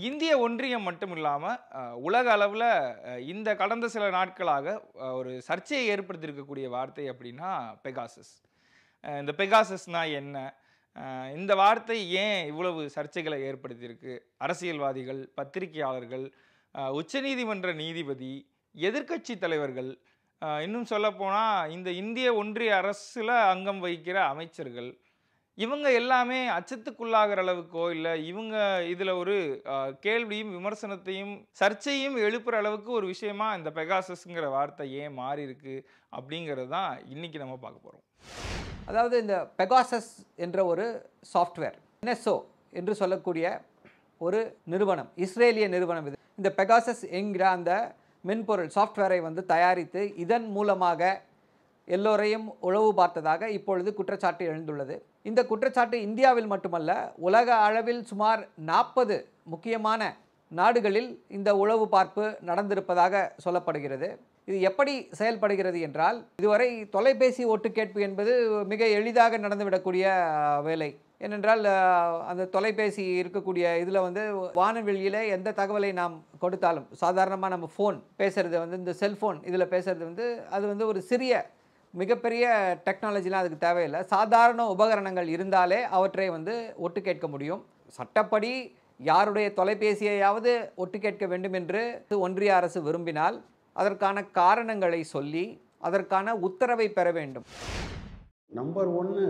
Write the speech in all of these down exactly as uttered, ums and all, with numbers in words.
இந்திய ஒன்றியம் மட்டும் இல்லாமல் உலக அளவில் இந்த கடந்த சில நாட்களாக ஒரு சர்ச்சையை ஏற்படுத்தியிருக்கக்கூடிய வார்த்தை அப்படின்னா பெகாசஸ். இந்த பெகாசஸ்னா என்ன, இந்த வார்த்தை ஏன் இவ்வளவு சர்ச்சைகளை ஏற்படுத்தியிருக்கு? அரசியல்வாதிகள், பத்திரிகையாளர்கள், உச்சநீதிமன்ற நீதிபதி, எதிர்க்கட்சி தலைவர்கள், இன்னும் சொல்லப்போனால் இந்த இந்திய ஒன்றிய அரசில் அங்கம் வகிக்கிற அமைச்சர்கள், இவங்க எல்லாமே அச்சத்துக்குள்ளாகிற அளவுக்கோ இல்லை இவங்க இதில் ஒரு கேள்வியும் விமர்சனத்தையும் சர்ச்சையும் எழுப்புற அளவுக்கு ஒரு விஷயமா இந்த பெகாசஸ்ங்கிற வார்த்தை ஏன் மாறி இருக்கு அப்படிங்கிறது தான் இன்னைக்கு நம்ம பார்க்க போகிறோம். அதாவது இந்த பெகாசஸ் என்ற ஒரு சாஃப்ட்வேர் என் எஸ் ஓ என்று சொல்லக்கூடிய ஒரு நிறுவனம், இஸ்ரேலிய நிறுவனம். இது இந்த பெகாசஸ் என்கிற அந்த மென்பொருள் சாஃப்ட்வேரை வந்து தயாரித்து இதன் மூலமாக எல்லோரையும் உளவு பார்த்ததாக இப்பொழுது குற்றச்சாட்டு எழுந்துள்ளது. இந்த குற்றச்சாட்டு இந்தியாவில் மட்டுமல்ல, உலக அளவில் சுமார் நாற்பது முக்கியமான நாடுகளில் இந்த உளவு பார்ப்பு நடந்திருப்பதாக சொல்லப்படுகிறது. இது எப்படி செயல்படுகிறது என்றால், இதுவரை தொலைபேசி ஒட்டு கேட்பு என்பது மிக எளிதாக நடந்துவிடக்கூடிய வேலை. ஏனென்றால் அந்த தொலைபேசி இருக்கக்கூடிய இதில் வந்து வானவெளியில் எந்த தகவலை நாம் கொடுத்தாலும், சாதாரணமாக நம்ம ஃபோன் பேசுகிறது வந்து இந்த செல்ஃபோன் இதில் பேசுகிறது வந்து அது வந்து ஒரு சிறிய மிகப்பெரிய டெக்னாலஜிலாம் அதுக்கு தேவையில்லை. சாதாரண உபகரணங்கள் இருந்தாலே அவற்றை வந்து ஒட்டு கேட்க முடியும். சட்டப்படி யாருடைய தொலைபேசியையாவது ஒட்டு கேட்க வேண்டும் என்று ஒன்றிய அரசு விரும்பினால் அதற்கான காரணங்களை சொல்லி அதற்கான உத்தரவை பெற வேண்டும். நம்பர் ஒன்று,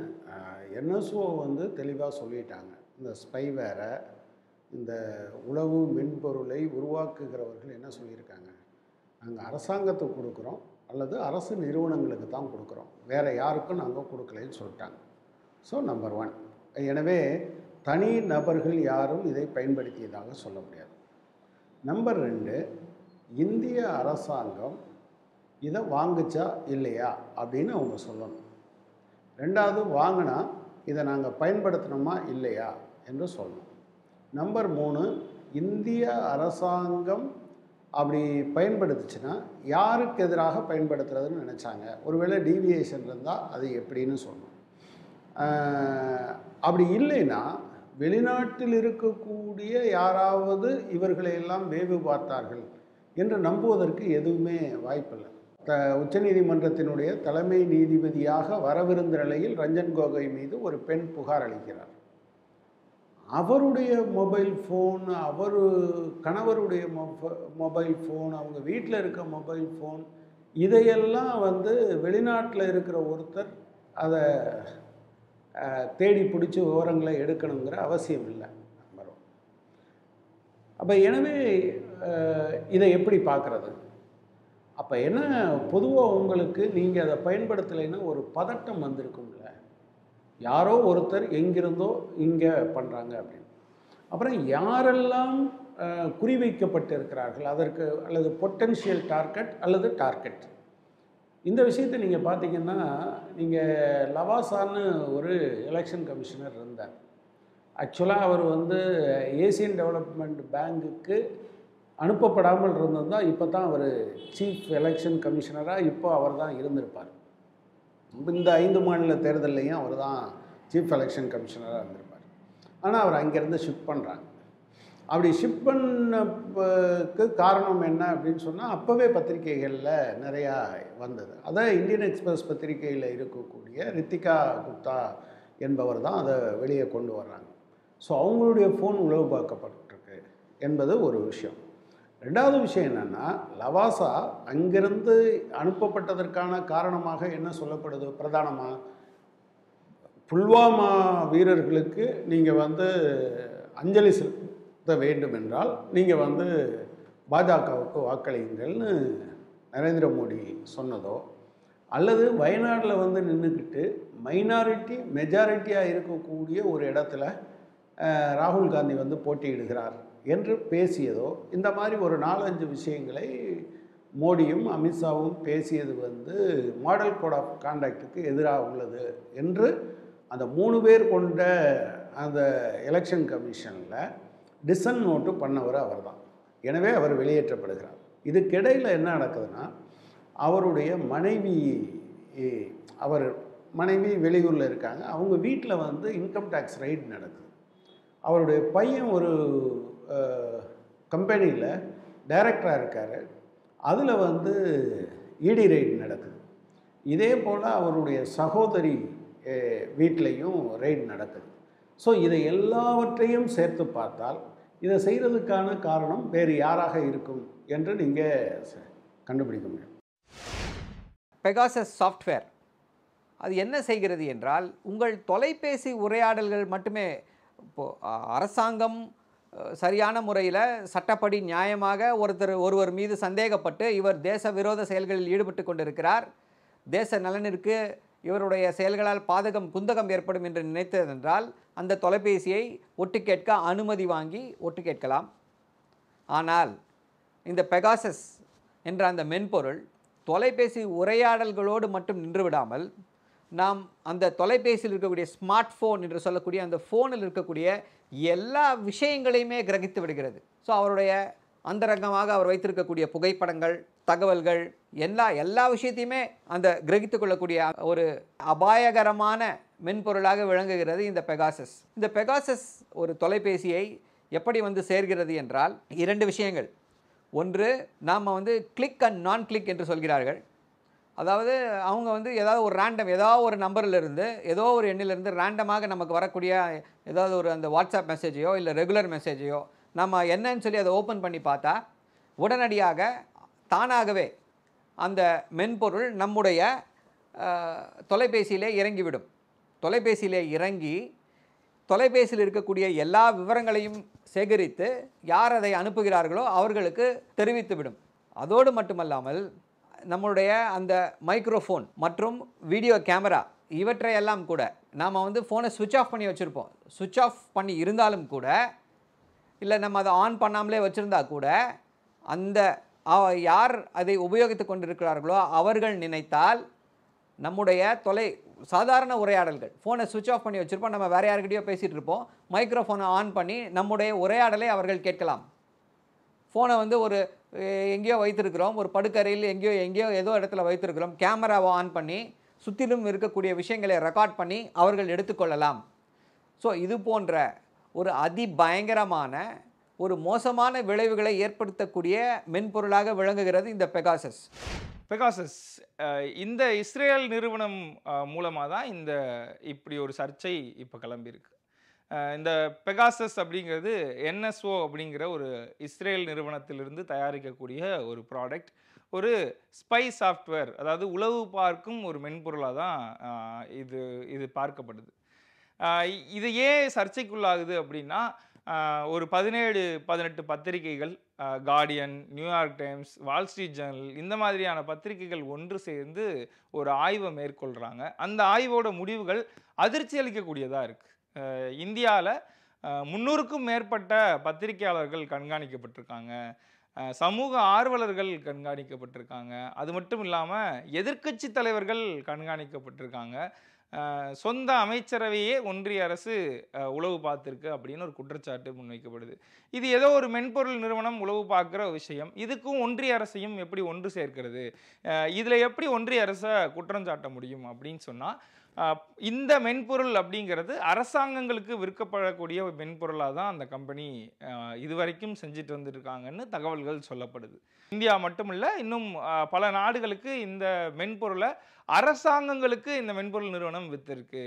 என் எஸ் ஓ வந்து தெளிவாக சொல்லிட்டாங்க. இந்த ஸ்பைவேரை, இந்த உளவு மென்பொருளை உருவாக்குகிறவர்கள் என்ன சொல்லியிருக்காங்க, நாங்கள் அரசாங்கத்துக்கு கொடுக்குறோம் அல்லது அரசு நிறுவனங்களுக்கு தான் கொடுக்குறோம், வேறு யாருக்கும் நாங்கள் கொடுக்கலைன்னு சொல்லிட்டாங்க. So number one. எனவே தனி நபர்கள் யாரும் இதை பயன்படுத்தியதாக சொல்ல முடியாது. நம்பர் ரெண்டு, இந்திய அரசாங்கம் இதை வாங்குச்சா இல்லையா அப்படின்னு அவங்க சொல்லணும். ரெண்டாவது, வாங்கினா இதை நாங்கள் பயன்படுத்தினோமா இல்லையா என்று சொல்லணும். நம்பர் மூணு, இந்திய அரசாங்கம் அப்படி பயன்படுத்துச்சுன்னா யாருக்கு எதிராக பயன்படுத்துறதுன்னு நினச்சாங்க, ஒருவேளை டீவியேஷன் இருந்தால் அது எப்படின்னு சொல்லணும். அப்படி இல்லைன்னா வெளிநாட்டில் இருக்கக்கூடிய யாராவது இவர்களையெல்லாம் வேவு பார்த்தார்கள் என்று நம்புவதற்கு எதுவுமே வாய்ப்பில்லை. த உச்சநீதிமன்றத்தினுடைய தலைமை நீதிபதியாக வரவிருந்த நிலையில் ரஞ்சன் கோகோய் மீது ஒரு பெண் புகார் அளிக்கிறார். அவருடைய மொபைல் ஃபோன், அவர் கணவருடைய மொபைல் ஃபோன், அவங்க வீட்டில் இருக்க மொபைல் ஃபோன், இதையெல்லாம் வந்து வெளிநாட்டில் இருக்கிற ஒருத்தர் அதை தேடி பிடிச்சி விவரங்களை எடுக்கணுங்கிற அவசியம் இல்லை. வரும். அப்போ எனவே இதை எப்படி பார்க்குறது? அப்போ என்ன, பொதுவாக உங்களுக்கு நீங்கள் அதை பயன்படுத்தலைன்னா ஒரு பதட்டம் வந்திருக்கும்ல, யாரோ ஒருத்தர் எங்கிருந்தோ இங்கே பண்ணுறாங்க அப்படின்னு. அப்புறம் யாரெல்லாம் குறிவைக்கப்பட்டு இருக்கிறார்கள் அதற்கு, அல்லது பொட்டென்ஷியல் டார்கெட் அல்லது டார்கெட். இந்த விஷயத்தை நீங்கள் பார்த்தீங்கன்னா, நீங்கள் லவாசான்னு ஒரு எலெக்ஷன் கமிஷனர் இருந்தார். ஆக்சுவலாக அவர் வந்து ஏசியன் டெவலப்மெண்ட் பேங்குக்கு அனுப்பப்படாமல் இருந்திருந்தால் இப்போ தான் அவர் சீஃப் எலெக்ஷன் கமிஷனராக இப்போ அவர் தான் இருந்திருப்பார். இந்த ஐந்து மாநில தேர்தலையும் அவர் தான் சீஃப் எலெக்ஷன் கமிஷனராக இருந்திருப்பார். ஆனால் அவர் அங்கேருந்து ஷிஃப்ட் பண்ணுறாங்க. அப்படி ஷிஃப்ட் பண்ணக்கு காரணம் என்ன அப்படின்னு சொன்னால், அப்போவே பத்திரிகைகளில் நிறையா வந்தது. அதை இந்தியன் எக்ஸ்பிரஸ் பத்திரிகையில் இருக்கக்கூடிய ரித்திகா குப்தா என்பவர் தான் அதை வெளியே கொண்டு வர்றாங்க. ஸோ அவங்களுடைய ஃபோன் உளவு பார்க்கப்பட்டிருக்கு என்பது ஒரு விஷயம். ரெண்டாவது விஷயம் என்னென்னா, லவாசா அங்கிருந்து அனுப்பப்பட்டதற்கான காரணமாக என்ன சொல்லப்படுது? பிரதானமாக புல்வாமா வீரர்களுக்கு நீங்கள் வந்து அஞ்சலி செலுத்த வேண்டும் என்றால் நீங்கள் வந்து பாஜகவுக்கு வாக்களியுங்கள்னு நரேந்திர மோடி சொன்னதோ, அல்லது வயநாட்டில் வந்து நின்றுக்கிட்டு மைனாரிட்டி மெஜாரிட்டியாக இருக்கக்கூடிய ஒரு இடத்துல ராகுல் காந்தி வந்து போட்டியிடுகிறார் என்று பேசியதோ, இந்த மாதிரி ஒரு நாலஞ்சு விஷயங்களை மோடியும் அமித்ஷாவும் பேசியது வந்து மாடல் கோட் ஆஃப் கான்டாக்டுக்கு எதிராக உள்ளது என்று அந்த மூணு பேர் கொண்ட அந்த எலெக்ஷன் கமிஷனில் டிசன் நோட்டு பண்ணவர் அவர் தான். எனவே அவர் வெளியேற்றப்படுகிறார். இதுக்கிடையில் என்ன நடக்குதுன்னா, அவருடைய மனைவி, அவர் மனைவி வெளியூரில் இருக்காங்க. அவங்க வீட்டில் வந்து இன்கம் டேக்ஸ் ரைட் நடக்குது. அவருடைய பையன் ஒரு கம்பெனியில் டைரக்டராக இருக்கார். அதில் வந்து இடி ரெய்டு நடக்குது. இதே போல் அவருடைய சகோதரி வீட்லேயும் ரெய்டு நடக்குது. ஸோ இதை எல்லாவற்றையும் சேர்த்து பார்த்தால் இதை செய்கிறதுக்கான காரணம் வேறு யாராக இருக்கும் என்று நீங்கள் கண்டுபிடிக்க முடியும். பெகாசஸ் சாஃப்ட்வேர் அது என்ன செய்கிறது என்றால், உங்கள் தொலைபேசி உரையாடல்கள் மட்டுமே இப்போது அரசாங்கம் சரியான முறையில் சட்டப்படி நியாயமாக ஒருத்தர் ஒருவர் மீது சந்தேகப்பட்டு இவர் தேச விரோத செயல்களில் ஈடுபட்டு கொண்டிருக்கிறார், தேச நலனிற்கு இவருடைய செயல்களால் பாதகம் குந்தகம் ஏற்படும் என்று நினைத்ததென்றால் அந்த தொலைபேசியை ஒட்டு கேட்க அனுமதி வாங்கி ஒட்டு கேட்கலாம். ஆனால் இந்த பெகாசஸ் என்ற அந்த மென்பொருள் தொலைபேசி உரையாடல்களோடு மட்டும் நின்று விடாமல், நாம் அந்த தொலைபேசியில் இருக்கக்கூடிய ஸ்மார்ட் ஃபோன் என்று சொல்லக்கூடிய அந்த ஃபோனில் இருக்கக்கூடிய எல்லா விஷயங்களையுமே கிரகித்து விடுகிறது. ஸோ அவருடைய அந்தரங்கமாக அவர் வைத்திருக்கக்கூடிய புகைப்படங்கள், தகவல்கள், எல்லா எல்லா விஷயத்தையுமே அந்த கிரகித்து கொள்ளக்கூடிய ஒரு அபாயகரமான மென்பொருளாக விளங்குகிறது இந்த பெகாசஸ். இந்த பெகாசஸ் ஒரு தொலைபேசியை எப்படி வந்து சேர்கிறது என்றால் இரண்டு விஷயங்கள். ஒன்று, நாம் வந்து கிளிக் அண்ட் நான் கிளிக் என்று சொல்கிறார்கள். அதாவது அவங்க வந்து ஏதாவது ஒரு ரேண்டம் ஏதாவது ஒரு நம்பரிலிருந்து ஏதோ ஒரு எண்ணிலிருந்து ரேண்டமாக நமக்கு வரக்கூடிய ஏதாவது ஒரு அந்த வாட்ஸ்அப் மெசேஜையோ இல்லை ரெகுலர் மெசேஜையோ நம்ம என்னன்னு சொல்லி அதை ஓப்பன் பண்ணி பார்த்தா உடனடியாக தானாகவே அந்த மென்பொருள் நம்முடைய தொலைபேசியிலே இறங்கிவிடும். தொலைபேசியிலே இறங்கி தொலைபேசியில் இருக்கக்கூடிய எல்லா விவரங்களையும் சேகரித்து யார் அதை அனுப்புகிறார்களோ அவர்களுக்கு தெரிவித்துவிடும். அதோடு மட்டுமல்லாமல் நம்மளுடைய அந்த மைக்ரோஃபோன் மற்றும் வீடியோ கேமரா இவற்றையெல்லாம் கூட நாம் வந்து ஃபோனை சுவிட்ச் ஆஃப் பண்ணி வச்சுருப்போம். சுவிட்ச் ஆஃப் பண்ணி இருந்தாலும் கூட, இல்லை நம்ம அதை ஆன் பண்ணாமலே வச்சுருந்தா கூட, அந்த யார் அதை உபயோகித்து கொண்டிருக்கிறார்களோ அவர்கள் நினைத்தால் நம்முடைய தொலை சாதாரண உரையாடல்கள், ஃபோனை சுவிட்ச் ஆஃப் பண்ணி வச்சுருப்போம், நம்ம வேறு யார்கிட்டயோ பேசிகிட்டு இருப்போம், மைக்ரோஃபோனை ஆன் பண்ணி நம்முடைய உரையாடலை அவர்கள் கேட்கலாம். ஃபோனை வந்து ஒரு எங்கேயோ வைத்திருக்கிறோம், ஒரு படுக்கறையில் எங்கேயோ எங்கேயோ ஏதோ இடத்துல வைத்திருக்கிறோம், கேமராவை ஆன் பண்ணி சுற்றிலும் இருக்கக்கூடிய விஷயங்களை ரெக்கார்ட் பண்ணி அவர்கள் எடுத்துக்கொள்ளலாம். ஸோ இது போன்ற ஒரு அதிபயங்கரமான ஒரு மோசமான விளைவுகளை ஏற்படுத்தக்கூடிய மென்பொருளாக விளங்குகிறது இந்த பெகாசஸ். பெகாசஸ் இந்த இஸ்ரேல் நிறுவனம் மூலமாக தான் இந்த இப்படி ஒரு சர்ச்சை இப்போ கிளம்பியிருக்கு. இந்த பெகாசஸ் அப்படிங்கிறது என்எஸ்ஓ அப்படிங்கிற ஒரு இஸ்ரேல் நிறுவனத்திலிருந்து தயாரிக்கக்கூடிய ஒரு ப்ராடக்ட், ஒரு ஸ்பை சாஃப்ட்வேர், அதாவது உளவு பார்க்கும் ஒரு மென்பொருளாக தான் இது இது பார்க்கப்படுது. இது ஏன் சர்ச்சைக்குள்ளாகுது அப்படின்னா, ஒரு பதினேழு பதினெட்டு பத்திரிகைகள், Guardian, New York Times, Wall Street Journal, இந்த மாதிரியான பத்திரிகைகள் ஒன்று சேர்ந்து ஒரு ஆய்வை மேற்கொள்கிறாங்க. அந்த ஆய்வோட முடிவுகள் அதிர்ச்சி அளிக்கக்கூடியதாக இருக்குது. இந்தியாவில் முன்னூறுக்கும் மேற்பட்ட பத்திரிகையாளர்கள் கண்காணிக்கப்பட்டிருக்காங்க, சமூக ஆர்வலர்கள் கண்காணிக்கப்பட்டிருக்காங்க, அது மட்டும் இல்லாமல் எதிர்க்கட்சி தலைவர்கள் கண்காணிக்கப்பட்டிருக்காங்க, சொந்த அமைச்சரவையே ஒன்றிய அரசு உளவு பார்த்துருக்கு அப்படின்னு ஒரு குற்றச்சாட்டு முன்வைக்கப்படுது. இது ஏதோ ஒரு மென்பொருள் நிறுவனம் உளவு பார்க்குற விஷயம், இதுக்கும் ஒன்றிய அரசையும் எப்படி ஒன்று சேர்க்கிறது, இதில் எப்படி ஒன்றிய அரசை குற்றம் சாட்ட முடியும் அப்படின்னு சொன்னால், இந்த மென்பொருள் அப்படிங்கிறது அரசாங்கங்களுக்கு விற்கப்படக்கூடிய ஒரு மென்பொருளாக தான் அந்த கம்பெனி இதுவரைக்கும் செஞ்சுட்டு வந்துருக்காங்கன்னு தகவல்கள் சொல்லப்படுது. இந்தியா மட்டுமில்லை, இன்னும் பல நாடுகளுக்கு இந்த மென்பொருளை அரசாங்கங்களுக்கு இந்த மென்பொருள் நிறுவனம் வித்திருக்கு.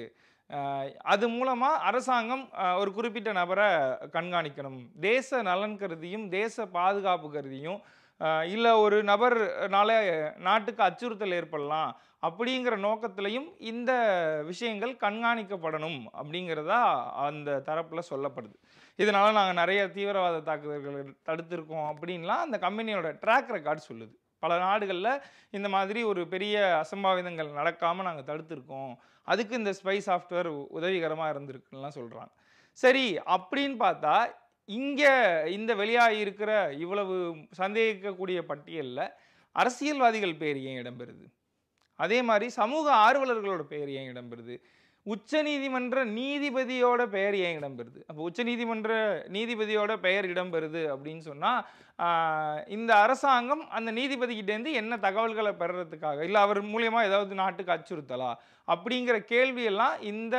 அது மூலமாக அரசாங்கம் ஒரு குறிப்பிட்ட நபரை கண்காணிக்கணும், தேச நலன் கருதியும் தேச பாதுகாப்பு கருதியும், இல்லை ஒரு நபர்னால நாட்டுக்கு அச்சுறுத்தல் ஏற்படலாம் அப்படிங்கிற நோக்கத்திலையும் இந்த விஷயங்கள் கண்காணிக்கப்படணும் அப்படிங்கிறதா அந்த தரப்பில் சொல்லப்படுது. இதனால் நாங்கள் நிறைய தீவிரவாத தாக்குதல்களை தடுத்திருக்கோம் அப்படின்லாம் அந்த கம்பெனியோட ட்ராக் ரெக்கார்ட் சொல்லுது. பல நாடுகளில் இந்த மாதிரி ஒரு பெரிய அசம்பாவிதங்கள் நடக்காமல் நாங்கள் தடுத்திருக்கோம், அதுக்கு இந்த ஸ்பை சாஃப்ட்வேர் உதவிகரமாக இருந்திருக்குலாம் சொல்கிறாங்க. சரி, அப்படின்னு பார்த்தா இங்கே இந்த வெளியாகி இருக்கிற இவ்வளவு சந்தேகிக்கக்கூடிய பட்டியலில் அரசியல்வாதிகள் பேர் ஏன் இடம்பெறுது, அதே மாதிரி சமூக ஆர்வலர்களோட பேர் ஏன் இடம்பெறுது, உச்சநீதிமன்ற நீதிபதியோட பெயர் ஏன் இடம்பெறுது? அப்போ உச்சநீதிமன்ற நீதிபதியோட பெயர் இடம்பெறுது அப்படின்னு சொன்னால் இந்த அரசாங்கம் அந்த நீதிபதிக்கிட்டேருந்து என்ன தகவல்களை பெறுறதுக்காக, இல்லை அவர் மூலியமா ஏதாவது நாட்டுக்கு அச்சுறுத்தலா அப்படிங்கிற கேள்வியெல்லாம் இந்த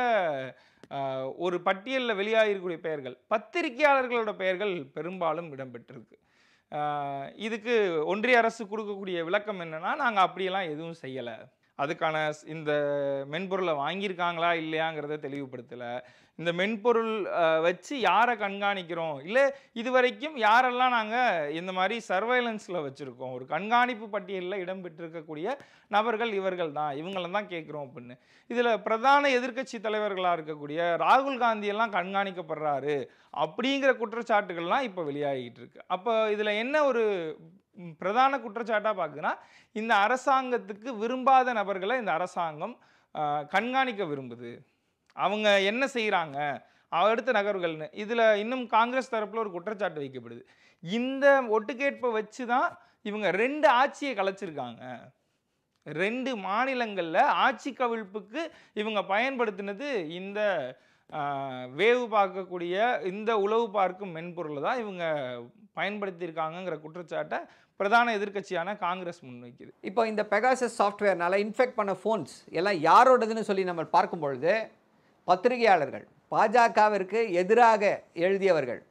ஒரு பட்டியலில் வெளியாகிருக்கக்கூடிய பெயர்கள், பத்திரிகையாளர்களோட பெயர்கள் பெரும்பாலும் இடம்பெற்றிருக்கு. இதுக்கு ஒன்றிய அரசு கொடுக்கக்கூடிய விளக்கம் என்னன்னா, நாங்கள் அப்படியெல்லாம் எதுவும் செய்யலை, அதுக்கான இந்த மென்பொருளை வாங்கியிருக்காங்களா இல்லையாங்கிறத தெளிவுபடுத்தலை, இந்த மென்பொருள் வச்சு யாரை கண்காணிக்கிறோம், இல்லை இது வரைக்கும் யாரெல்லாம் நாங்கள் இந்த மாதிரி சர்வைலன்ஸில் வச்சுருக்கோம், ஒரு கண்காணிப்பு பட்டியலில் இடம்பெற்றிருக்கக்கூடிய நபர்கள் இவர்கள் தான், இவங்கள தான் கேட்குறோம் அப்படின்னு. இதில் பிரதான எதிர்க்கட்சி தலைவர்களாக இருக்கக்கூடிய ராகுல் காந்தியெல்லாம் கண்காணிக்கப்படுறாரு அப்படிங்கிற குற்றச்சாட்டுகள்லாம் இப்போ வெளியாகிட்டு இருக்கு. அப்போ இதில் என்ன ஒரு பிரதான குற்றச்சாட்டாக பார்க்குன்னா, இந்த அரசாங்கத்துக்கு விரும்பாத நபர்களை இந்த அரசாங்கம் கண்காணிக்க விரும்புது, அவங்க என்ன செய்கிறாங்க அடுத்த நகர்வுகள்னு. இதில் இன்னும் காங்கிரஸ் தரப்பில் ஒரு குற்றச்சாட்டு வைக்கப்படுது, இந்த ஒட்டுக்கேட்பை வச்சு தான் இவங்க ரெண்டு ஆட்சியை கலைச்சிருக்காங்க, ரெண்டு மாநிலங்களில் ஆட்சி கவிழ்ப்புக்கு இவங்க பயன்படுத்தினது இந்த வேவு பார்க்கக்கூடிய இந்த உளவு பார்க்கும் மென்பொருளை தான் இவங்க பயன்படுத்தியிருக்காங்கிற குற்றச்சாட்டை பிரதான எதிர்க்கட்சியான காங்கிரஸ் முன்வைக்குது. இப்போ இந்த பெகாசஸ் சாஃப்ட்வேர்னால இன்ஃபெக்ட் பண்ண ஃபோன்ஸ் எல்லாம் யாரோடதுன்னு சொல்லி நம்ம பார்க்கும் பொழுது, பத்திரிகையாளர்கள், பாஜகவிற்கு எதிராக எழுதியவர்கள்,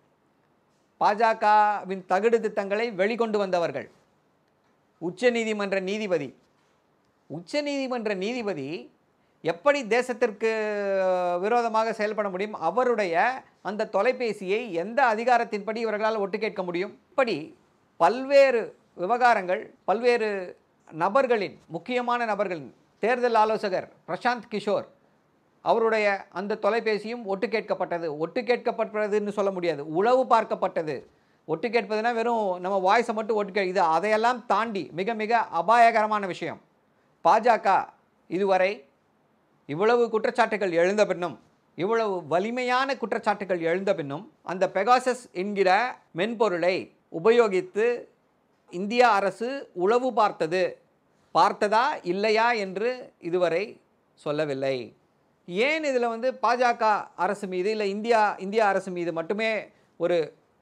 பாஜகவின் தகுடு திட்டங்களை வெளிக்கொண்டு வந்தவர்கள், உச்சநீதிமன்ற நீதிபதி. உச்சநீதிமன்ற நீதிபதி எப்படி தேசத்திற்கு விரோதமாக செயல்பட முடியும்? அவருடைய அந்த தொலைபேசியை எந்த அதிகாரத்தின்படி இவர்களால் ஒட்டு கேட்க முடியும்? இப்படி பல்வேறு விவகாரங்கள், பல்வேறு நபர்களின், முக்கியமான நபர்களின், தேர்தல் ஆலோசகர் பிரசாந்த் கிஷோர் அவருடைய அந்த தொலைபேசியும் ஒட்டு கேட்கப்பட்டது. ஒட்டு கேட்கப்பட்டதுன்னு சொல்ல முடியாது, உளவு பார்க்கப்பட்டது. ஒட்டு கேட்பதுனா வெறும் நம்ம வாய்ஸை மட்டும் ஒட்டு கே இது அதையெல்லாம் தாண்டி மிக மிக அபாயகரமான விஷயம். பாஜக இதுவரை இவ்வளவு குற்றச்சாட்டுகள் எழுந்த பின்னும், இவ்வளவு வலிமையான குற்றச்சாட்டுகள் எழுந்த பின்னும் அந்த பெகாசஸ் என்கிற மென்பொருளை உபயோகித்து இந்திய அரசு உளவு பார்த்தது, பார்த்ததா இல்லையா என்று இதுவரை சொல்லவில்லை. ஏன் இதில் வந்து பாஜக அரசு மீது இல்லை இந்தியா இந்திய அரசு மீது மட்டுமே ஒரு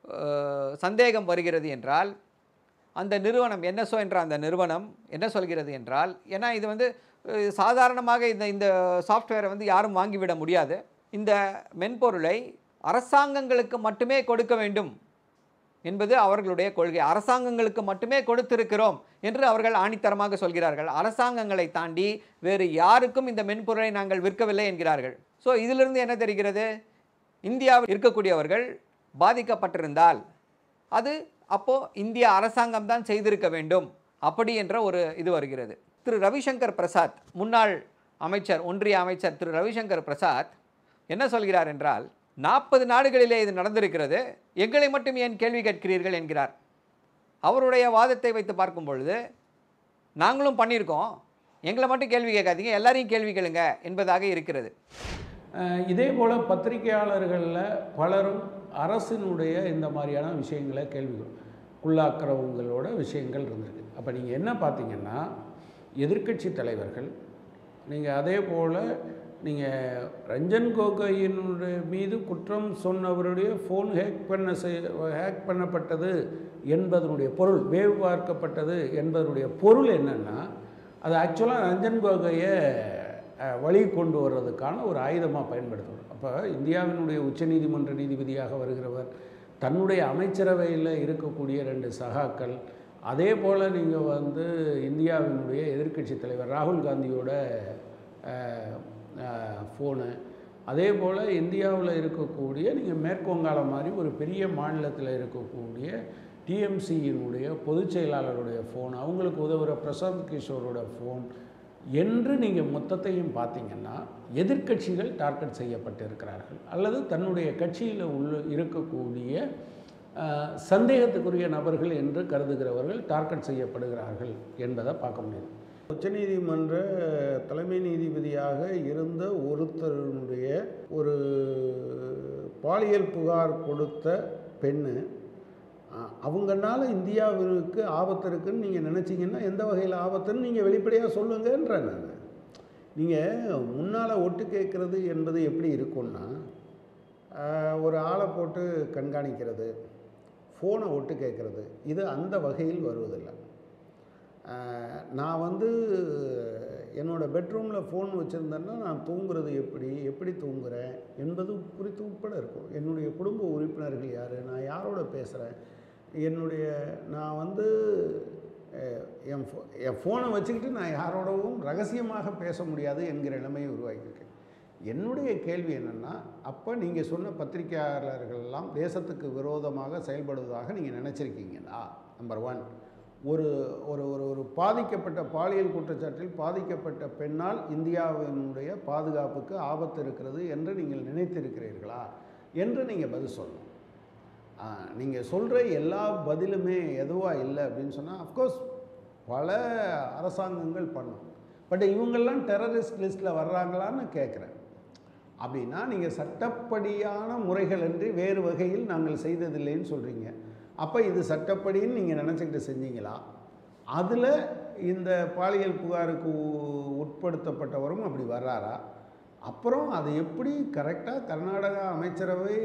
சந்தேகம் வருகிறது என்றால், அந்த நிறுவனம் என்எஸ்ஓ என்ற அந்த நிறுவனம் என்ன சொல்கிறது என்றால், ஏன்னா இது வந்து சாதாரணமாக இந்த இந்த சாஃப்ட்வேரை வந்து யாரும் வாங்கிவிட முடியாது, இந்த மென்பொருளை அரசாங்கங்களுக்கு மட்டுமே கொடுக்க வேண்டும் என்பது அவர்களுடைய கொள்கை. அரசாங்கங்களுக்கு மட்டுமே கொடுத்திருக்கிறோம் என்று அவர்கள் ஆணித்தரமாக சொல்கிறார்கள். அரசாங்கங்களை தாண்டி வேறு யாருக்கும் இந்த மென்பொருளை நாங்கள் விற்கவில்லை என்கிறார்கள். ஸோ இதிலிருந்து என்ன தெரிகிறது? இந்தியாவில் இருக்கக்கூடியவர்கள் பாதிக்கப்பட்டிருந்தால் அது அப்போது இந்திய அரசாங்கம் தான் செய்திருக்க வேண்டும் அப்படி என்ற ஒரு இது வருகிறது. திரு ரவிசங்கர் பிரசாத், முன்னாள் அமைச்சர், ஒன்றிய அமைச்சர் திரு ரவிசங்கர் பிரசாத் என்ன சொல்கிறார் என்றால், நாற்பது நாடுகளிலே இது நடந்திருக்கிறது, எங்களை மட்டும் ஏன் கேள்வி கேட்கிறீர்கள் என்கிறார். அவருடைய வாதத்தை வைத்து பார்க்கும் பொழுது, நாங்களும் பண்ணியிருக்கோம், எங்களை மட்டும் கேள்வி கேட்காதீங்க, எல்லாரையும் கேள்வி கேளுங்க என்பதாக இருக்கிறது. இதே போல் பத்திரிகையாளர்களில் பலரும் அரசினுடைய இந்த மாதிரியான விஷயங்களை கேள்விக்குள்ளாக்குறவங்களோட விஷயங்கள் இருந்திருக்கு. அப்போ நீங்கள் என்ன பார்த்தீங்கன்னா, எதிர்க்கட்சி தலைவர்கள், நீங்கள் அதே போல் நீங்கள் ரஞ்சன் கோகோயினுடைய மீது குற்றம் சொன்னவருடைய ஃபோன் ஹேக் பண்ண செய் ஹேக் பண்ணப்பட்டது என்பதனுடைய பொருள், வேவு பார்க்கப்பட்டது என்பதனுடைய பொருள் என்னென்னா, அது ஆக்சுவலாக ரஞ்சன் கோகோயை வழி கொண்டு வர்றதுக்கான ஒரு ஆயுதமாக பயன்படுத்துவார். அப்போ இந்தியாவினுடைய உச்சநீதிமன்ற நீதிபதியாக வருகிறவர், தன்னுடைய அமைச்சரவையில் இருக்கக்கூடிய ரெண்டு சகாக்கள், அதே போல் நீங்கள் வந்து இந்தியாவினுடைய எதிர்க்கட்சி தலைவர் ராகுல் காந்தியோட ஃபோனு, அதே போல் இந்தியாவில் இருக்கக்கூடிய நீங்கள் மேற்குவங்காள மாதிரி ஒரு பெரிய மாநிலத்தில் இருக்கக்கூடிய டிஎம்சியினுடைய பொதுச் செயலாளருடைய ஃபோன், அவங்களுக்கு உதவுகிற பிரசாந்த் கிஷோரோட ஃபோன் என்று நீங்கள் மொத்தத்தையும் பார்த்தீங்கன்னா, எதிர்க்கட்சிகள் டார்கெட் செய்யப்பட்டிருக்கிறார்கள் அல்லது தன்னுடைய கட்சியில் உள்ள இருக்கக்கூடிய சந்தேகத்துக்குரிய நபர்கள் என்று கருதுகிறவர்கள் டார்கெட் செய்யப்படுகிறார்கள் என்பதை பார்க்க முடியும். உச்சநீதிமன்ற தலைமை நீதிபதியாக இருந்த ஒருத்தருடைய ஒரு பாலியல் புகார் கொடுத்த பெண்ணு, அவங்கனால இந்தியாவிற்கு ஆபத்து இருக்குன்னு நீங்கள் நினச்சிங்கன்னா எந்த வகையில் ஆபத்துன்னு நீங்கள் வெளிப்படையாக சொல்லுங்கன்ற. நான் நீங்கள் முன்னால் ஒட்டு கேட்குறது என்பது எப்படி இருக்கும்னா, ஒரு ஆளை போட்டு கண்காணிக்கிறது, ஃபோனை ஒட்டு கேட்குறது, இது அந்த வகையில் வருவதில்லை. நான் வந்து என்னோடய பெட்ரூமில் ஃபோன் வச்சுருந்தேன்னா நான் தூங்குறது எப்படி எப்படி தூங்குறேன் என்பது குறித்து உட்பட இருக்கும். என்னுடைய குடும்ப உறுப்பினர்கள் யார், நான் யாரோட பேசுகிறேன், என்னுடைய நான் வந்து என் ஃபோ என் ஃபோனை வச்சுக்கிட்டு நான் யாரோடவும் ரகசியமாக பேச முடியாது என்கிற நிலைமையை உருவாக்கியிருக்கேன். என்னுடைய கேள்வி என்னென்னா, அப்போ நீங்கள் சொன்ன பத்திரிகையாளர்கள்லாம் தேசத்துக்கு விரோதமாக செயல்படுவதாக நீங்கள் நினச்சிருக்கீங்களா? Number one. ஒரு ஒரு ஒரு ஒரு பாதிக்கப்பட்ட பாலியல் குற்றச்சாட்டில் பாதிக்கப்பட்ட பெண்ணால் இந்தியாவினுடைய பாதுகாப்புக்கு ஆபத்து இருக்கிறது என்று நீங்கள் நினைத்திருக்கிறீர்களா என்று நீங்கள் பதில் சொல்லணும். நீங்கள் சொல்கிற எல்லா பதிலுமே எதுவாக இல்லை அப்படின்னு சொன்னால், அஃப்கோர்ஸ் பல அரசாங்கங்கள் பண்ணும். பட் இவங்கெல்லாம் டெரரிஸ்ட் லிஸ்ட்டில் வர்றாங்களான்னு கேட்குறேன். அப்படின்னா நீங்கள் சட்டப்படியான முறைகள் என்று வேறு வகையில் நாங்கள் செய்ததில்லைன்னு சொல்கிறீங்க. அப்போ இது சட்டப்படின்னு நீங்கள் நினச்சிக்கிட்டு செஞ்சீங்களா? அதில் இந்த பாலியல் புகாருக்கு உட்படுத்தப்பட்டவரும் அப்படி வர்றாரா? அப்புறம் அது எப்படி கரெக்டாக கர்நாடகா அமைச்சரவை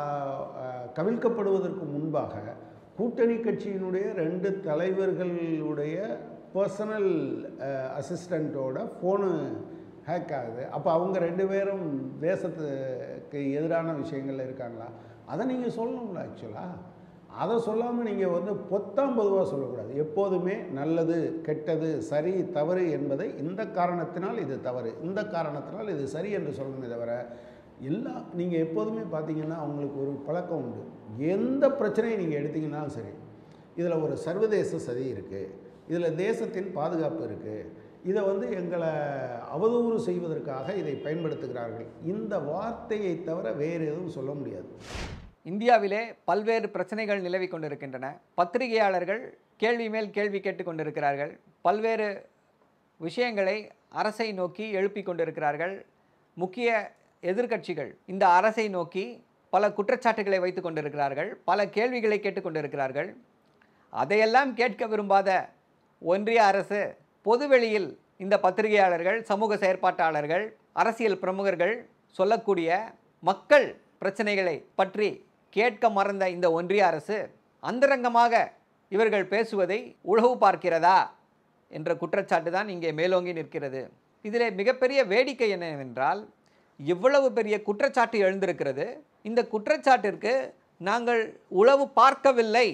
கவிழ்க்கப்படுவதற்கு முன்பாக கூட்டணி கட்சியினுடைய ரெண்டு தலைவர்களுடைய பர்சனல் அசிஸ்டண்ட்டோட ஃபோனு ஹேக் ஆகுது. அப்போ அவங்க ரெண்டு பேரும் தேசத்துக்கு எதிரான விஷயங்கள் இருக்காங்களா? அதை நீங்கள் சொல்லணும்ல. ஆக்சுவலாக அதை சொல்லாமல் நீங்கள் வந்து பொத்தாம் பொதுவாக சொல்லக்கூடாது. எப்போதுமே நல்லது கெட்டது சரி தவறு என்பதை இந்த காரணத்தினால் இது தவறு, இந்த காரணத்தினால் இது சரி என்று சொல்லணுமே தவிர, எல்லா நீங்கள் எப்போதுமே பார்த்தீங்கன்னா அவங்களுக்கு ஒரு பழக்கம் உண்டு. எந்த பிரச்சனையை நீங்கள் எடுத்தீங்கன்னாலும் சரி, இதில் ஒரு சர்வதேச சதி இருக்குது, இதில் தேசத்தின் பாதுகாப்பு இருக்குது, இதை வந்து எங்களை அவதூறு செய்வதற்காக இதை பயன்படுத்துகிறார்கள், இந்த வார்த்தையை தவிர வேறு எதுவும் சொல்ல முடியாது. இந்தியாவிலே பல்வேறு பிரச்சனைகள் நிலவி கொண்டிருக்கின்றன. பத்திரிகையாளர்கள் கேள்வி மேல் கேள்வி கேட்டுக்கொண்டிருக்கிறார்கள். பல்வேறு விஷயங்களை அரசை நோக்கி எழுப்பி கொண்டிருக்கிறார்கள். முக்கிய எதிர்க்கட்சிகள் இந்த அரசை நோக்கி பல குற்றச்சாட்டுகளை வைத்து கொண்டிருக்கிறார்கள், பல கேள்விகளை கேட்டுக்கொண்டிருக்கிறார்கள். அதையெல்லாம் கேட்க விரும்பாத ஒன்றிய அரசு பொதுவெளியில் இந்த பத்திரிகையாளர்கள், சமூக செயற்பாட்டாளர்கள், அரசியல் பிரமுகர்கள் சொல்லக்கூடிய மக்கள் பிரச்சனைகளை பற்றி கேட்க மறந்த இந்த ஒன்றிய அரசு அந்தரங்கமாக இவர்கள் பேசுவதை உளவு பார்க்கிறதா என்ற குற்றச்சாட்டு தான் இங்கே மேலோங்கி நிற்கிறது. இதிலே மிகப்பெரிய வேடிக்கை என்னவென்றால், இவ்வளவு பெரிய குற்றச்சாட்டு எழுந்திருக்கிறது. இந்த குற்றச்சாட்டிற்கு நாங்கள் உளவு பார்க்கவில்லை,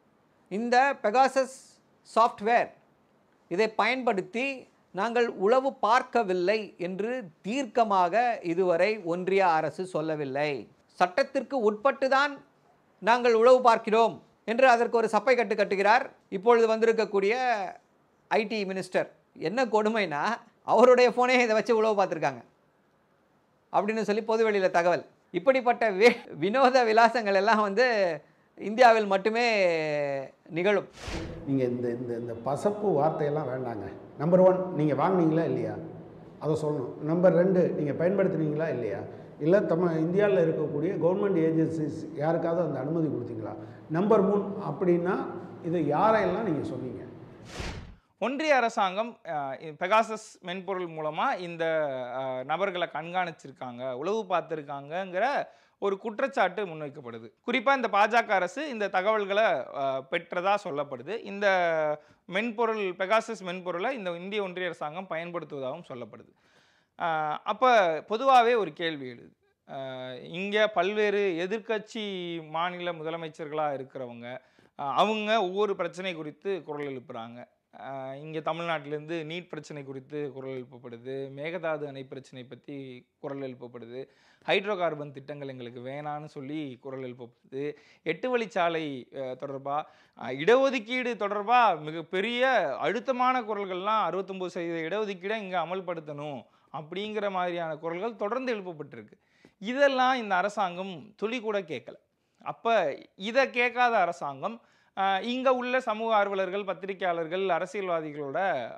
இந்த பெகாசஸ் சாஃப்ட்வேர் இதை பயன்படுத்தி நாங்கள் உளவு பார்க்கவில்லை என்று தீர்க்கமாக இதுவரை ஒன்றிய அரசு சொல்லவில்லை. சட்டத்திற்கு உட்பட்டு தான் நாங்கள் உளவு பார்க்கிறோம் என்று அதற்கு ஒரு சப்பை கட்டு கட்டுகிறார் இப்பொழுது வந்திருக்கக்கூடிய ஐடி மினிஸ்டர். என்ன கொடுமைனா, அவருடைய ஃபோனே இதை வச்சு உளவு பார்த்துருக்காங்க அப்படின்னு சொல்லி பொதுவெளியில் தகவல். இப்படிப்பட்ட வே வினோத விலாசங்கள் எல்லாம் வந்து இந்தியாவில் மட்டுமே நிகழும். நீங்கள் இந்த இந்த இந்த பசப்பு வார்த்தையெல்லாம் வேண்டாங்க. நம்பர் ஒன், நீங்கள் வாங்கினீங்களா இல்லையா அதை சொல்லணும். நம்பர் ரெண்டு, நீங்கள் பயன்படுத்துனீங்களா இல்லையா, இல்லை தம்ம இந்தியாவில் இருக்கக்கூடிய கவர்மெண்ட் ஏஜென்சிஸ் யாருக்காவது அந்த அனுமதி கொடுத்தீங்களா. நம்பர் மூணு, அப்படின்னா இது யாரையெல்லாம் நீங்கள் சொன்னீங்க? ஒன்றிய அரசாங்கம் பெகாசஸ் மென்பொருள் மூலமாக இந்த நபர்களை கண்காணிச்சிருக்காங்க, உளவு பார்த்துருக்காங்கங்கிற ஒரு குற்றச்சாட்டு முன்வைக்கப்படுது. குறிப்பாக இந்த பாஜக அரசு இந்த தகவல்களை பெற்றதாக சொல்லப்படுது. இந்த மென்பொருள் பெகாசஸ் மென்பொருளை இந்த இந்திய ஒன்றிய அரசாங்கம் பயன்படுத்துவதாகவும் சொல்லப்படுது. அப்போ பொதுவாகவே ஒரு கேள்வி எழுது. இங்கே பல்வேறு எதிர்க்கட்சி மாநில முதலமைச்சர்களாக இருக்கிறவங்க அவங்க ஒவ்வொரு பிரச்சனை குறித்து குரல் எழுப்புகிறாங்க. இங்கே தமிழ்நாட்டிலேருந்து நீட் பிரச்சனை குறித்து குரல் எழுப்பப்படுது, மேகதாது அணை பிரச்சனை பற்றி குரல் எழுப்பப்படுது, ஹைட்ரோ கார்பன் திட்டங்கள் எங்களுக்கு வேணான்னு சொல்லி குரல் எழுப்பப்படுது, எட்டு வழிச்சாலை தொடர்பாக இடஒதுக்கீடு தொடர்பாக மிகப்பெரிய அழுத்தமான குரல்கள்லாம் அறுபத்தொம்போது சதவீத இடஒதுக்கீடை இங்கே அமல்படுத்தணும் அப்படிங்கிற மாதிரியான குரல்கள் தொடர்ந்து எழுப்பப்பட்டிருக்கு. இதெல்லாம் இந்த அரசாங்கம் துளி கூட கேட்கல. அப்போ இதை கேட்காத அரசாங்கம் இங்கே உள்ள சமூக ஆர்வலர்கள், பத்திரிகையாளர்கள், அரசியல்வாதிகளோட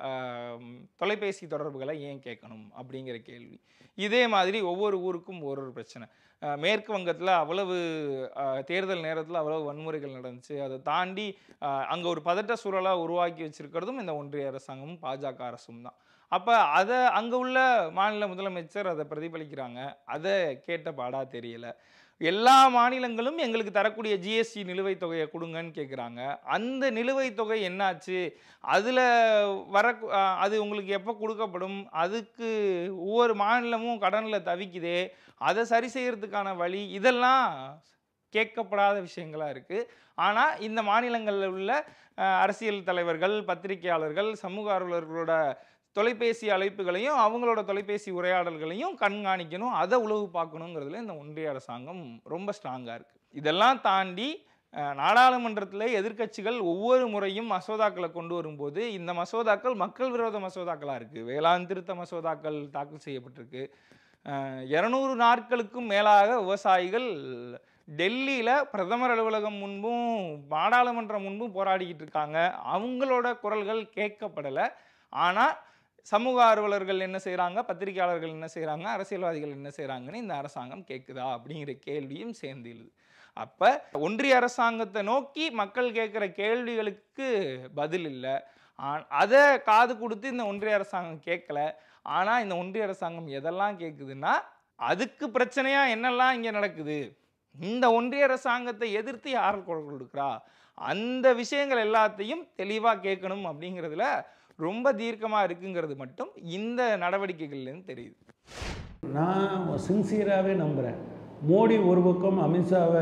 தொலைபேசி தொடர்புகளை ஏன் கேட்கணும் அப்படிங்கிற கேள்வி. இதே மாதிரி ஒவ்வொரு ஊருக்கும் ஒரு ஒரு பிரச்சனை. மேற்கு வங்கத்தில் அவ்வளவு தேர்தல் நேரத்தில் அவ்வளவு வன்முறைகள் நடந்துச்சு. அதை தாண்டி அங்கே ஒரு பதட்ட சூழலாக உருவாக்கி வச்சிருக்கிறதும் இந்த ஒன்றிய அரசாங்கமும் பாஜக அரசும் தான். அப்போ அதை அங்கே உள்ள மாநில முதலமைச்சர் அதை பிரதிபலிக்கிறாங்க. அதை கேட்ட பாடா தெரியல. எல்லா மாநிலங்களும் எங்களுக்கு தரக்கூடிய ஜிஎஸ்டி நிலுவைத் தொகையை கொடுங்கன்னு கேட்குறாங்க. அந்த நிலுவைத் தொகை என்னாச்சு, அதில் வர அது உங்களுக்கு எப்போ கொடுக்கப்படும், அதுக்கு ஒவ்வொரு மாநிலமும் கடனில் தவிக்குதே, அதை சரி செய்யறதுக்கான வழி, இதெல்லாம் கேட்கப்படாத விஷயங்களாக இருக்குது. ஆனால் இந்த மாநிலங்களில் உள்ள அரசியல் தலைவர்கள், பத்திரிகையாளர்கள், சமூக ஆர்வலர்களோட தொலைபேசி அழைப்புகளையும் அவங்களோட தொலைபேசி உரையாடல்களையும் கண்காணிக்கணும், அதை உளவு பார்க்கணுங்கிறதுல இந்த ஒன்றிய அரசாங்கம் ரொம்ப ஸ்ட்ராங்காக இருக்குது. இதெல்லாம் தாண்டி நாடாளுமன்றத்தில் எதிர்க்கட்சிகள் ஒவ்வொரு முறையும் மசோதாக்களை கொண்டு வரும்போது இந்த மசோதாக்கள் மக்கள் விரோத மசோதாக்களாக இருக்குது. வேளாண் திருத்த மசோதாக்கள் தாக்கல் செய்யப்பட்டிருக்கு. இருநூறு நாட்களுக்கும் மேலாக விவசாயிகள் டெல்லியில் பிரதமர் அலுவலகம் முன்பும் நாடாளுமன்றம் முன்பும் போராடிக்கிட்டு இருக்காங்க. அவங்களோட குரல்கள் கேட்கப்படலை. ஆனால் சமூக ஆர்வலர்கள் என்ன செய்கிறாங்க, பத்திரிகையாளர்கள் என்ன செய்கிறாங்க, அரசியல்வாதிகள் என்ன செய்கிறாங்கன்னு இந்த அரசாங்கம் கேட்குதா அப்படிங்கிற கேள்வியும் சேர்ந்துள்ளது. அப்போ ஒன்றிய அரசாங்கத்தை நோக்கி மக்கள் கேட்குற கேள்விகளுக்கு பதில் இல்லை. அதை காது கொடுத்து இந்த ஒன்றிய அரசாங்கம் கேட்கல. ஆனால் இந்த ஒன்றிய அரசாங்கம் எதெல்லாம் கேட்குதுன்னா, அதுக்கு பிரச்சனையாக என்னெல்லாம் இங்கே நடக்குது, இந்த ஒன்றிய அரசாங்கத்தை எதிர்த்து யார் குரல் கொடுக்குறா, அந்த விஷயங்கள் எல்லாத்தையும் தெளிவாக கேட்கணும் அப்படிங்கிறதுல ரொம்ப தீர்க்கமாக இருக்குங்கிறது மட்டும் இந்த நடவடிக்கைகள்லேருந்து தெரியுது. நான் சின்சியராகவே நம்புகிறேன். மோடி ஒரு பக்கம் அமித்ஷாவை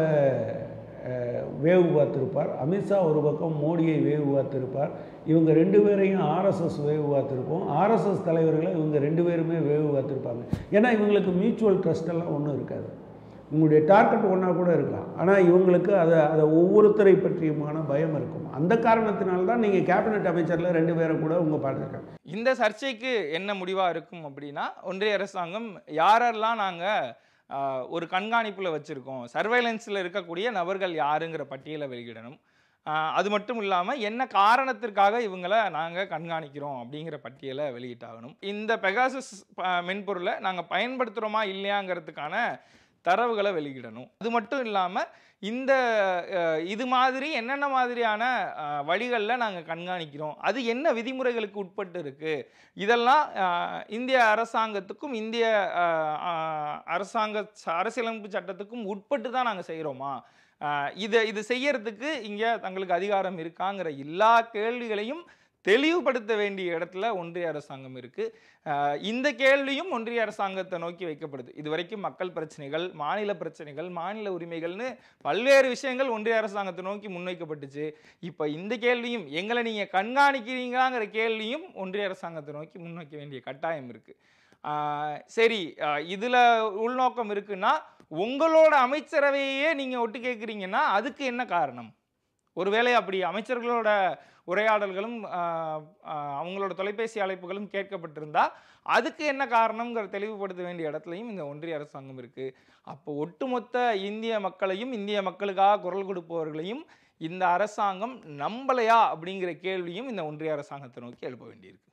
வேவு பார்த்துருப்பார், அமித்ஷா ஒரு பக்கம் மோடியை வேவு பார்த்துருப்பார். இவங்க ரெண்டு பேரையும் ஆர்எஸ்எஸ் வேவு பார்த்துருப்போம். ஆர்எஸ்எஸ் தலைவர்களை இவங்க ரெண்டு பேருமே வேவு பார்த்துருப்பாங்க. ஏன்னா இவங்களுக்கு மியூச்சுவல் ட்ரஸ்டெல்லாம் ஒன்றும் இருக்காது. உங்களுடைய டார்கெட் ஒன்றா கூட இருக்கலாம், ஆனால் இவங்களுக்கு அதை அதை ஒவ்வொருத்தரை பற்றியுமான பயம் இருக்கும். அந்த காரணத்தினால்தான் நீங்கள் கேபினெட் அமைச்சரில் ரெண்டு பேரை கூட உங்க பார்த்துருக்காங்க. இந்த சர்ச்சைக்கு என்ன முடிவாக இருக்கும் அப்படின்னா, ஒன்றிய அரசாங்கம் யாரெல்லாம் நாங்கள் ஒரு கண்காணிப்பில் வச்சுருக்கோம், சர்வைலன்ஸில் இருக்கக்கூடிய நபர்கள் யாருங்கிற பட்டியலை வெளியிடணும். அது மட்டும் இல்லாமல் என்ன காரணத்திற்காக இவங்களை நாங்கள் கண்காணிக்கிறோம் அப்படிங்கிற பட்டியலை வெளியிட்டாகணும். இந்த பெகாசஸ் மென்பொருளை நாங்கள் பயன்படுத்துகிறோமா இல்லையாங்கிறதுக்கான தரவுகளை வெளியிடணும். அது மட்டும் இல்லாமல் இந்த இது மாதிரி என்னென்ன மாதிரியான வழிகளில் நாங்கள் கண்காணிக்கிறோம், அது என்ன விதிமுறைகளுக்கு உட்பட்டு இருக்குது, இதெல்லாம் இந்திய அரசாங்கத்துக்கும் இந்திய அரசாங்க அரசியலமைப்பு சட்டத்துக்கும் உட்பட்டு தான் நாங்கள் செய்கிறோமா, இதை இது செய்யறதுக்கு இங்கே தங்களுக்கு அதிகாரம் இருக்காங்கிற எல்லா கேள்விகளையும் தெளிவுபடுத்த வேண்டிய இடத்துல ஒன்றிய அரசாங்கம் இருக்குது. இந்த கேள்வியும் ஒன்றிய அரசாங்கத்தை நோக்கி வைக்கப்படுது. இதுவரைக்கும் மக்கள் பிரச்சனைகள், மாநில பிரச்சனைகள், மாநில உரிமைகள்னு பல்வேறு விஷயங்கள் ஒன்றிய அரசாங்கத்தை நோக்கி முன்வைக்கப்பட்டுச்சு. இப்போ இந்த கேள்வியும், எங்களை நீங்கள் கண்காணிக்கிறீங்களாங்கிற கேள்வியும் ஒன்றிய அரசாங்கத்தை நோக்கி முன்வைக்க வேண்டிய கட்டாயம் இருக்குது. சரி, இதில் உள்நோக்கம் இருக்குன்னா, உங்களோட அமைச்சரவையே நீங்கள் ஒட்டு கேட்குறீங்கன்னா அதுக்கு என்ன காரணம்? ஒருவேளை அப்படி அமைச்சர்களோட உரையாடல்களும் அவங்களோட தொலைபேசி அழைப்புகளும் கேட்கப்பட்டிருந்தா அதுக்கு என்ன காரணம்ங்கிற தெளிவுபடுத்த வேண்டிய இடத்துலையும் இந்த ஒன்றிய அரசாங்கம் இருக்குது. அப்போ ஒட்டுமொத்த இந்திய மக்களையும் இந்திய மக்களுக்காக குரல் கொடுப்பவர்களையும் இந்த அரசாங்கம் நம்பலையா அப்படிங்கிற கேள்வியும் இந்த ஒன்றிய அரசாங்கத்தை நோக்கி எழுப்ப வேண்டியிருக்கு.